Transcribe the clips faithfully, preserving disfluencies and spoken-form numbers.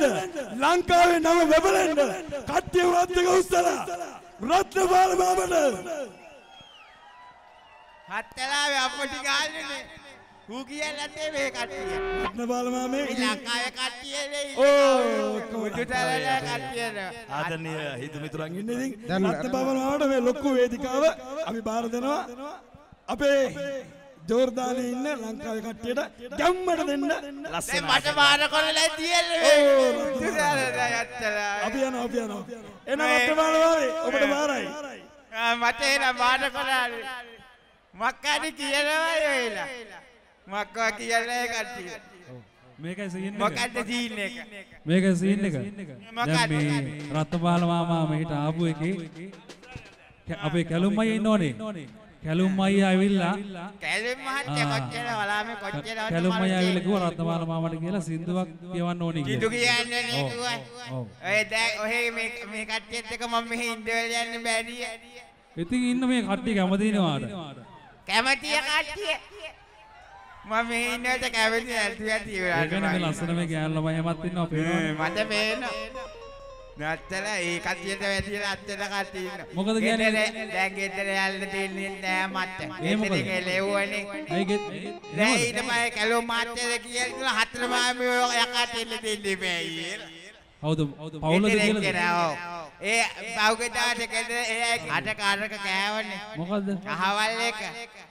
ලංකාවේ නම වෙබලෙන්න කට්ටිය වරත් එක උස්සලා රත්නපාල මාමට හත්තලාවේ අපටි ගාල්නේ ඌ කියලාත් මේ කට්ටිය රත්නපාල මාමේ ලංකාවේ කට්ටියනේ ඕ මුදුතරලා කට්ටියනේ ආදරණීය හිතු මිතුරන් ඉන්නේ ඉතින් රත්නපාල මාමට මේ ලොකු වේදිකාව අපි බාර දෙනවා අපේ ජෝර්දානයේ ඉන්න ලංකාවේ කට්ටියට ගැම්මට දෙන්න ලස්සනයි මට බාර කරලා තියන්නේ මුදුතරලා යත්තලා අපි යනවා අපි යනවා එන රත්නපාල මාමේ ඔබට බාරයි මට එන බාර කරාලේ මක්කානි කියනවා වෙලා මක්කා කියන්නේ කට්ටිය මේකයි සීන් එක මොකද්ද සීන් එක මේකයි සීන් එක මොකද්ද දැන් මේ රත්නපාල මාමා මෙහිට ආපු එකේ අපේ කැලුම් අයියා ඉන්නෝනේ කැලුම් අයියා ඇවිල්ලා කැලුම් මහත්තයා කොච්චර වලාමේ කොච්චර කැලුම් අයියා ඇවිල්ලා කිව්වා රත්නපාල මාමට කියලා සින්දුවක් කියවන්න ඕනේ කියලා සින්දු කියන්නේ නේ කිව්වා ඔය දැන් ඔහේ මේ මේ කට්ටියත් එක මම මෙහි ඉඳවල යන්න බැරිය ඉතින් ඉන්න මේ කට්ටිය කැමතිනවාට කැමතිය කට්ටිය මම මෙහි ඉන්නවට කැමති නැති ඇති ඒකට ඒක නේ ලස්සන මේ ගෑනු ළමයි හැමත් ඉන්නවා පේනවනේ මට පේනවා නැත්තලා ඒ කට්ටියට වැඩිලා අත්තට කට්ටිය ඉන්න මොකද කියන්නේ දැන් ගෙදර යන්න දෙන්නේ නෑ මට ඒ මොකද ගෙදර ලෙව්වනේ අය ගෙත් දැන් ඊට පස්සේ කැලෝ මාත්‍යද කියලා හතර මාමේ යකට එන්න දෙන්නේ බෑ ඊයේ හවුද පවුලද කියලා ඒ පවුගෙදාට ගෙදර ඒ අට කාරක කෑවනේ මොකද්ද අහවල් එක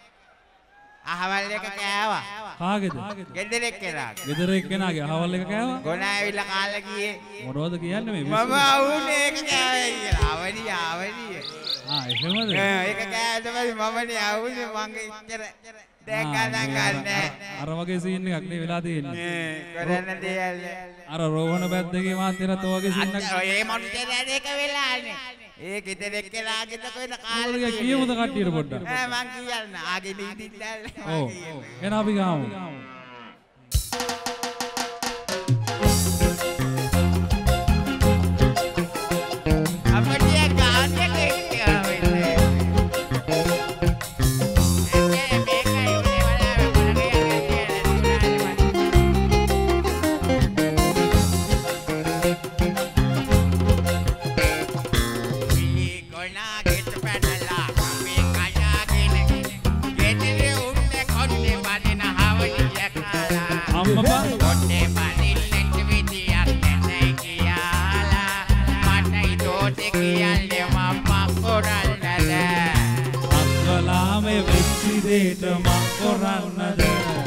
අහවල් එක කෑවා කාගේද ගෙදර එක්කෙනා ගෙදර එක්කෙනාගේ අහවල් එක කෑවා ගොනා ඇවිල්ලා කාලා ගියේ මොනවද කියන්නේ මේ මම ආවුනේ ඒක කෑවේ කියලා අවනි අවනි ආ එහෙමද ඒක කෑවට පස්සේ මමනේ ආවුනේ මං ඉච්චර දැන් ගණන් ගන්නෑ අර වගේ සීන් එකක් නේ වෙලා තියෙන්නේ කරන්න දෙයක් අර රෝහණ බැද්දගේ මාත්‍යරත් ඔය වගේ සීන් එකක් ඔය මනුස්සයා ඒක වෙලානේ ඒ ගෙදර එක්කලාගෙද කොහෙද කාලේ කියමුද කට්ටියට පොඩ්ඩක් ඈ මං කියන්න ආගේ නීතිද්දල් ඔව් එන අපි ගාමු අපිට ගාන්නේ කෙක්කවෙන්නේ දේට මං කරන්නද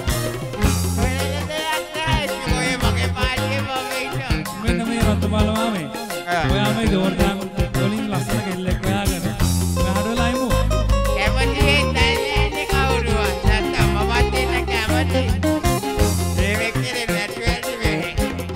මෙන්න මේ රත්නපාල මාමේ ඔයා මේ ජෝර්දාන් වලින් ලස්සන කෙල්ලෙක් හොයාගෙන මෙහාට වෙලා ඉමු කැමති දැල්ලන්නේ කවුරුවත් නැත්තම් මමත් දෙන්න කැමති මේ වෙක්කේ නැටු ඇති වෙහි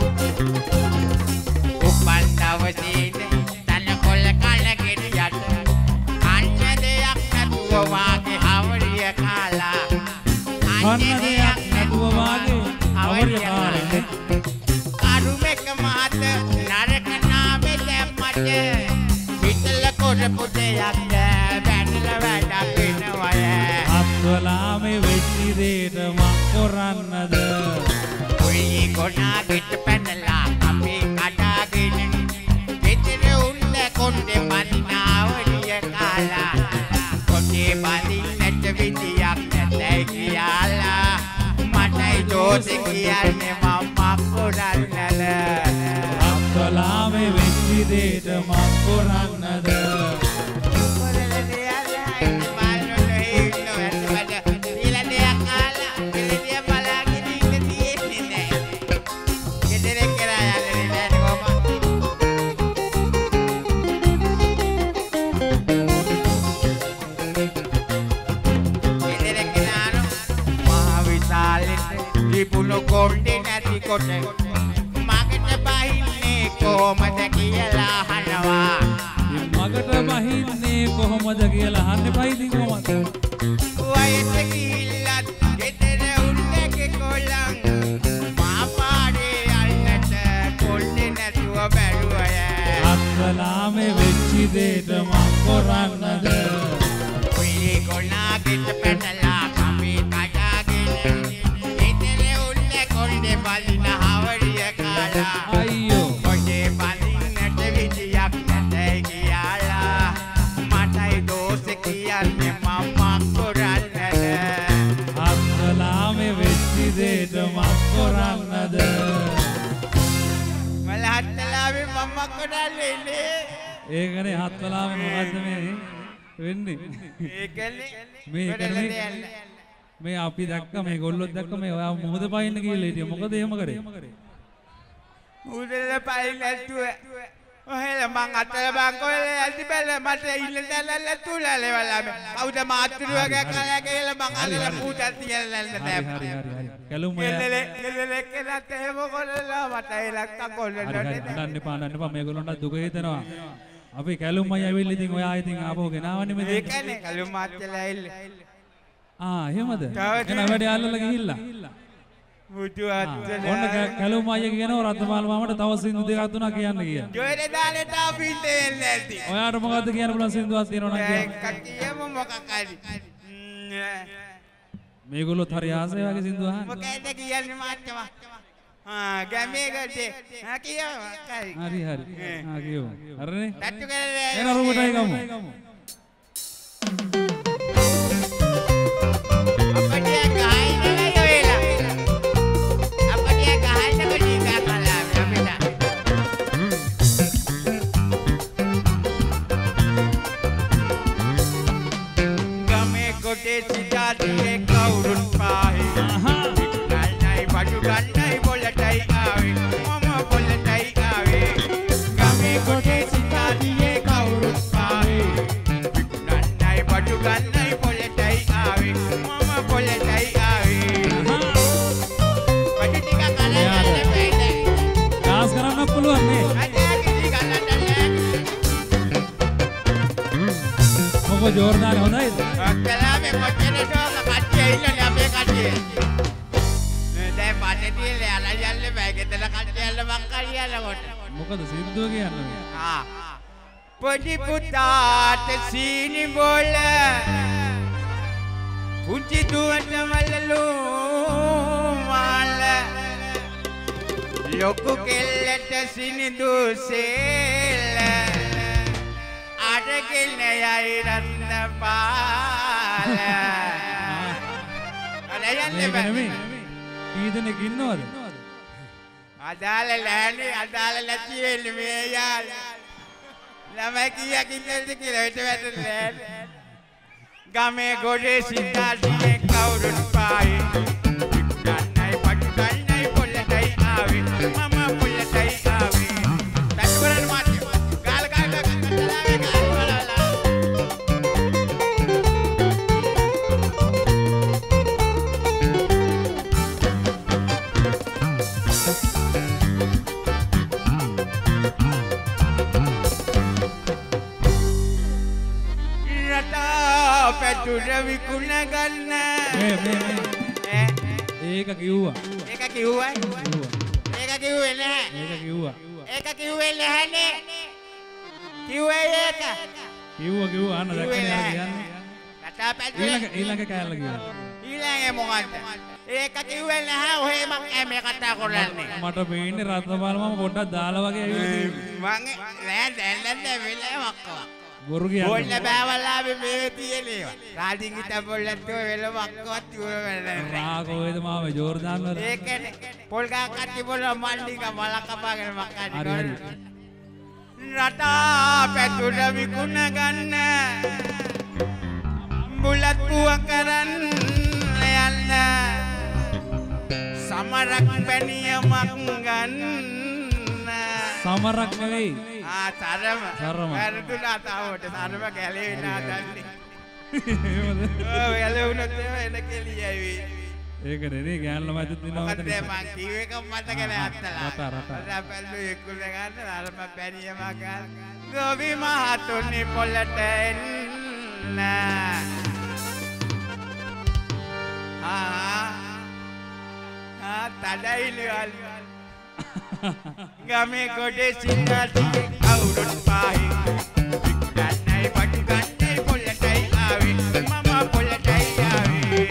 උපන් දවසේ තන කොල්ල කන ගෙඩියට අන්න දෙයක් නැතුව වාගේ අවරිය කාලා අන්න දෙයක් නැතුව වාගේ අවරිය කාලා අරුමෙක මහත නරක නාමෙ දැම්මට හිතල කොට පුතයක් බැනලා වැඩක් වෙනවය අත්වලාමේ වෙච්චි දේට මං කරන්නද ඔයි කොනා පිට පැනලා අපේ කඩාගෙන ගෙදර උන්න කොණ්ඩේ බඳිනාවලිය කාලා කොණ්ඩේ බඳින්නට විදියක් නැතයි කියලා මටයි දෝෂේ කියන්නේ මම කරන්නද අත්වලාමේ වෙච්චි දේට මං කරන්නද පුණු කොණ්ඩේ නැති කොට මගට බහින්නේ කොහමද කියලා අහනවා මගට බහින්නේ කොහොමද කියලා අහන්නේ බයිදී කොහමද වයස ගිහිල්ලත් ගෙදර උන්නගේ කොලං මා පාඩේ යන්නට කොල්ලේ නැතුව බැලුවය අත්වලාමේ වෙච්චි දේට මං කරන්නද ඔයි කොනාගෙට පැනලා කමේ කඩාගෙන ගෙදර උන්න කොණ්ඩේ බලින හවරිය කාලා අයියෝ කොටල්ලේ ඒකනේ හත් වෙලාවෙ මොකද්ද මේ වෙන්නේ? ඒකනේ මේ මේ අපි දැක්ක මේ ගොල්ලොත් දැක්ක මේ ඔයා මොහොත පයින්න කියලා හිටියා. මොකද එහෙම කරේ? මුදල පයින් නැතුව ඔහෙල මං අතල බංකොලේ ඇති බැල මට ඉල්ල දැල්ල තුලා ලෙවලා කවුද මාත්‍රුවගේ කලා කියලා මං අල්ලලා පුටත් තියලා දැම්ම. හරි හරි හරි. කැලුම කෙල්ලේ කෙල්ලේ කෙලත් එහෙම කොල්ලලා මට එලක්ක කොල්ලලා නන්න එපා නන්න එපා මේගොල්ලන්ට දුක හිතෙනවා. අපි කැලුම් අය ඇවිල්ලා ඉතින් ඔයා ඉතින් ආපහු ගෙනාවන්නේ මෙතන. ඒකනේ කැලුම් මාත්‍යලා ඇවිල්ලා. ආ එහෙමද? එන වැඩේ අල්ලලා ගිහිල්ලා. මුතු අත්තල. ඔන්න කැලුම් අය කියනවා රත්නමාල මාමට තව සින්දු දෙකක් තුනක් කියන්න කියලා. ජොයරේ දාලට අපි දෙන්නේ නැති. ඔයාට මොකද්ද කියන්න පුළුවන් සින්දුවක් තියෙනවා නම් කියන්න. ඒක කියම මොකක් හරි. මේගොල්ලොත් හරි ආසයි වගේ සින්දු අහන්න. මොකද කියන්නේ මාත්‍යවා? ආ ගමේකට ආ කියව කයි. හරි හරි. ආ කියමු. හරිනේ. තට්ටු කරලා එන රුමටයි ගමු. අපිට ගහයි නෙවෙයි වෙලා. අපිට ගහන්න බඩි ගහලා අපිට. ගමේ කොටේ සිතාදී කවුරුන් පාහේ. ගන්නයි බඩු ගන්නයි පොලටයි ආවේ. මම පොලටයි ආවේ. ගමේ කොටේ සිතාදී කවුරුන් පාහේ. ගන්නයි බඩු ගන්නයි පොලටයි ආවේ. මම පොලටයි ආවේ. බඩු ටික කලන්න බෑ. ඩාන්ස් කරන්න පුළුවන් නේ. අදගේ කලන්න බෑ. මොකෝ ජෝර්දාන හොඳයිද? අක්කලාමේ කොච්චර ෂෝක කට්ටිය ඉන්නනේ අපේ කට්ටිය. දැන් පාටේ තියලා යලා යන්නේ බෑ. ගෙදර කට්ටිය යන්න මං කරියලා කොට. මොකද සින්දුව කියන්නේ? ආ පොඩි පුතාට සීනි බෝල පුංචි දුවට මල්ලලු මාල ලොකු කෙල්ලට සිනිදු සේල අරගෙන යයි රත්න පාල අර යන්නේ බෑ. කී දෙනෙක් ඉන්නවද? අදාළ ලෑනේ අදාළ නැති වෙන්නේ මේ යාල. ළමයි කීයක් ඉන්නද කියලා හිත වැටෙන්නේ. ගමේ ගොඩේ සිතාදී කවුරුන් පායි. ගන්නයි පටු ගන්නයි පොල්ලටයි ආවේ. මම පොල්ලටයි ආවේ. තට්ටුවරන් මාත්‍ය. ගාල ගාල කටලාවේ ගාල වලලා. පැතුර විකුණ ගන්න මේ මේ මේ ඒක කිව්වා. ඒක කිව්වයි. ඒක කිව්වේ නැහැ. ඒක කිව්වා. ඒක කිව්වේ නැහනේ. කිව්වේ ඒක. කිව්වා කිව්වා අන්න දැක්කනේ අර කියන්නේ. කතා පැතුර ඊළඟ ඊළඟ කෑල්ල කිව්වා. ඊළඟේ මොකද්ද? ඒක කිව්වේ නැහැ. ඔහේ මං මේ කතා කරන්නේ. මට පේන්නේ රත්නපාල මාම පොඩ්ඩක් දාලා වගේ ඇවිල්ලා මං නෑ දැන් දැන් වෙලා වක්කව. බොරු කියන්නේ. බොල්ල බෑවලා මේ තියෙනවා. රාජින් හිට බොල්ලත් වෙල වක්කවත් ඉවර වෙලා නැහැ. ආ කොහෙද මාම ජෝර්දාන් වල. ඒකනේ පොල් ගහ කටි බොල මල්ලික මල කපාගෙන මක්කන්නේ. හරි හරි. රටා පැතුර විකුණ ගන්න බුලත් පුව කරන්න යන්න සමරක් බැනියමක් ගන්න. සමරක් නෙවෙයි. ආ තරම. තරම. වැරදුනා තාවට තරම ගැලේ නාදන්නේ. එහෙමද? ඔව් ගැලුණත් එන කෙලියයි. ඒක නෙනේ ගෑනු ළමයි තුත් ඉන්නවා මොකද මෙතන. මං කිව්ව එක මතක නැහැ අත්තලා. රට රට. රපල්ලු එක්කුල ගන්න අරම බැනියම ගන්න. ගොවි මහතුනි පොළට එන්න. ආ ආ තඩයිලවල්. ගමේ ගොඩේ සිංහාදී කවුරුන් පාහි. ගන්නයි පටු ගන්නයි පොළටයි ආවේ. මම පොළටයි ආවේ.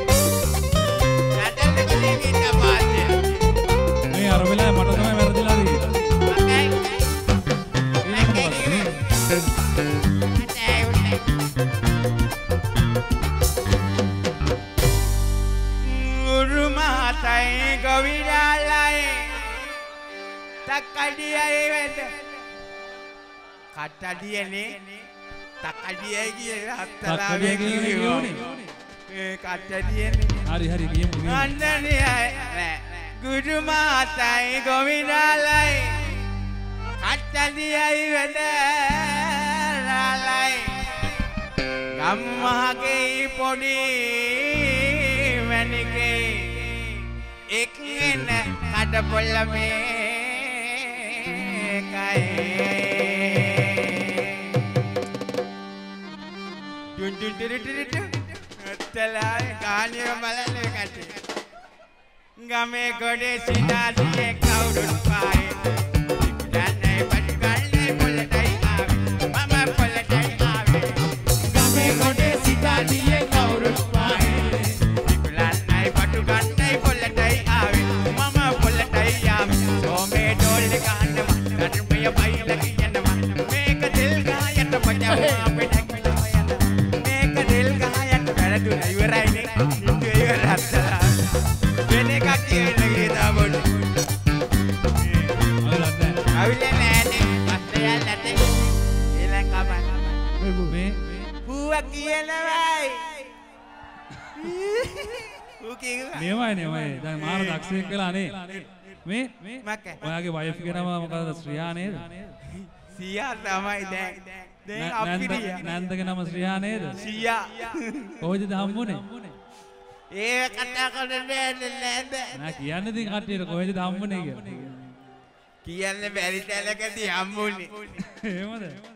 මේ අර වෙලාවේ මට තමයි වැරදිලා තියෙන්නේ. උරුමාතයි ගොවිරාලයි තක්කඩියයි වෙද කට්ටඩියනේ තකඩියයි කියලා හත්තලා තක්කඩිය කියන්නේ කියෝනේ. ඒ කට්ටඩියනේ හරි හරි කියමු කියමු. අන්නනේ ගුරු මාතයි ගොවිනාලයි කට්ටඩියයි වැඩරලයි ගම්මහගේ පොඩි මැනිකේ එක්ගෙන කඩපොල්ල මේකයි ටුන් ටුන් ටිරි ටිරි ටුන් අත්තලායි ගානිය බලන්න කටේ ගමේ ගොඩේ සිනාදියේ කවුරුත් පායේ ඉක්දන්නේ පට්කල්නේ පොළටයි ආවේ මම පොළටයි ආවේ ගමේ ගොඩේ සිනාදියේ කවුරුත් පායේ ඉක්ලන්නයි පටුගන්නයි පොළටයි ආවේ මම පොළටයි ආවේ සෝමේ ඩෝල්ලේ ගහන්නම ධර්මය බයිලා කියනවා මේක දෙල් ගායට පජාවා පෙඩක් වෙනවා යන මේක දෙල් ගායට වැරදුන ඉවරයිනේ ඉන්නේ ඉවරත්තා වෙන එකක් කියන ගීතා බොඩ අවිලේ නෑනේ අත්තේ නැතේ ඊළඟ කමන මේ පුවා කියනවායි ඌ කියනවා මේවයිනේ මම දැන් මාර දක්ෂයෙක් වෙලා නේ. මේ මක්ක ඔයාගේ වයිෆ් කෙනම මොකද ශ්‍රියා නේද? සියා තමයි දැන් දැන් අපිරිය නන්දගේ නම ශ්‍රියා නේද? සියා කොහෙද හම්බුනේ? ඒ කතා කරන්නේ නැද්ද නෑ කියන්න ඉතින් කට්ටියට කොහෙද හම්බුනේ කියලා. කියන්න බැරි තැනකදී හම්බුනේ එහෙමද?